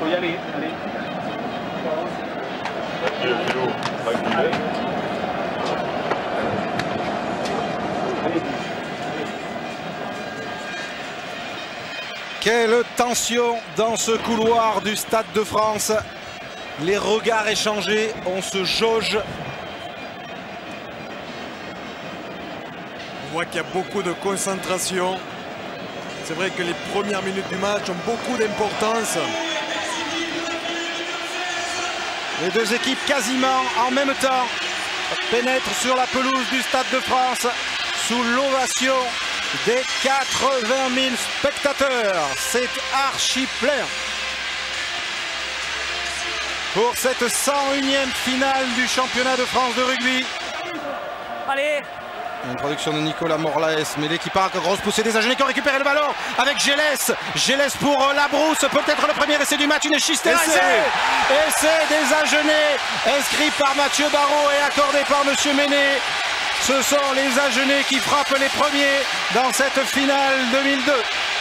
y aller. Allez. Quelle tension dans ce couloir du Stade de France. Les regards échangés, on se jauge. On voit qu'il y a beaucoup de concentration. C'est vrai que les premières minutes du match ont beaucoup d'importance. Les deux équipes quasiment en même temps pénètrent sur la pelouse du Stade de France sous l'ovation des 80 000 spectateurs. C'est archi plein pour cette 101e finale du championnat de France de rugby. Allez. Introduction de Nicolas Morlaes, mais l'équipe a grosse poussée des Agenais qui ont récupéré le ballon avec Gélès. Gélès pour Labrousse, peut-être le premier essai du match, une Chistera. Essai des Agenais, inscrit par Mathieu Barrault et accordé par Monsieur Méné. Ce sont les Agenais qui frappent les premiers dans cette finale 2002.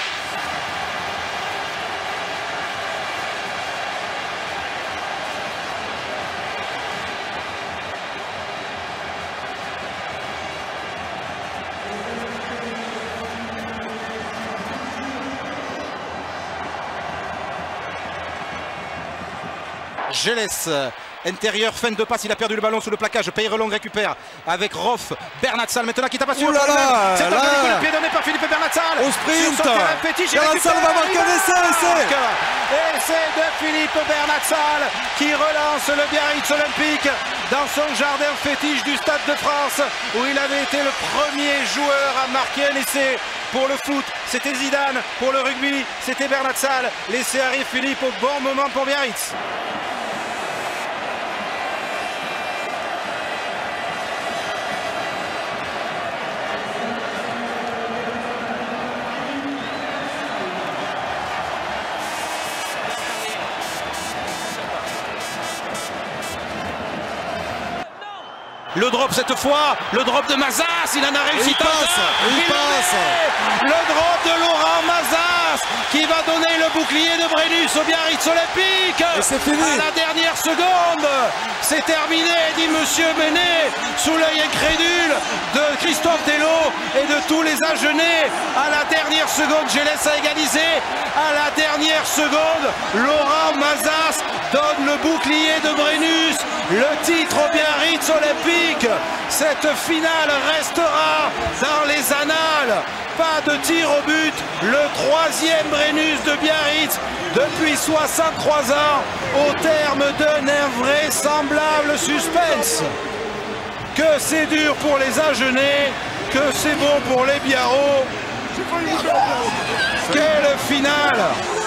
Gélès, intérieur, fin de passe, il a perdu le ballon sous le plaquage. Peyrelong récupère avec Roff. Bernatsal maintenant qui tape sur le c'est un coup de pied donné par Philippe Bernatsal. Au sprint, Bernatsal va marquer un essai. Essai de Philippe Bernatsal qui relance le Biarritz Olympique dans son jardin fétiche du Stade de France où il avait été le premier joueur à marquer un essai. Pour le foot, c'était Zidane. Pour le rugby, c'était Bernatsal. L'essai arrive, Philippe, au bon moment pour Biarritz. Le drop cette fois, le drop de Mazas, il en a réussi. Il passe. Le drop de Laurent Mazas qui va donner le bouclier de Brennus au Biarritz Olympique. Et c'est fini. À la dernière seconde, c'est terminé, dit Monsieur Méné, sous l'œil incrédule de Christophe Delot et de tous les Agenais. À la dernière seconde, Gélès a égalisé. À la dernière seconde, Laurent Mazas donne le bouclier de Brennus. Le titre au Biarritz Olympique. Cette finale restera dans les annales. Pas de tir au but. Le troisième Brennus de Biarritz depuis 63 ans au terme d'un invraisemblable suspense. Que c'est dur pour les Agenais, que c'est bon pour les Biarros. Quelle finale!